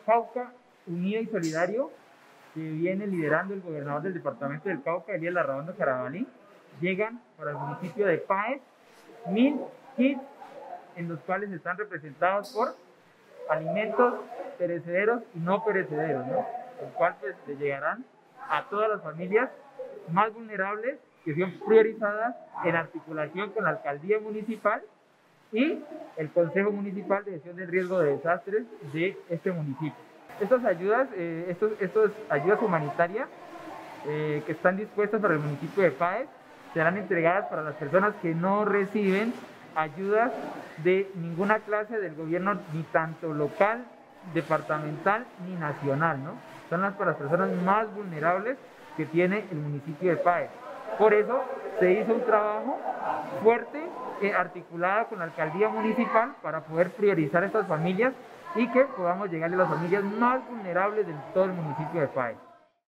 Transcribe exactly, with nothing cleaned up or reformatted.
Cauca Unido y Solidario, que viene liderando el gobernador del departamento del Cauca, Elías Larraondo Carabalí, llegan para el municipio de Páez mil kits en los cuales están representados por alimentos perecederos y no perecederos, ¿no? Los cuales pues, le llegarán a todas las familias más vulnerables que son priorizadas en articulación con la alcaldía municipal y el Consejo Municipal de Gestión del Riesgo de Desastres de este municipio. Estas ayudas, eh, estos, estos ayudas humanitarias eh, que están dispuestas para el municipio de Páez serán entregadas para las personas que no reciben ayudas de ninguna clase del gobierno, ni tanto local, departamental, ni nacional, ¿no? Son las para las personas más vulnerables que tiene el municipio de Páez. Por eso se hizo un trabajo fuerte, eh, articulado con la alcaldía municipal para poder priorizar estas familias y que podamos llegarle a las familias más vulnerables de todo el municipio de Páez.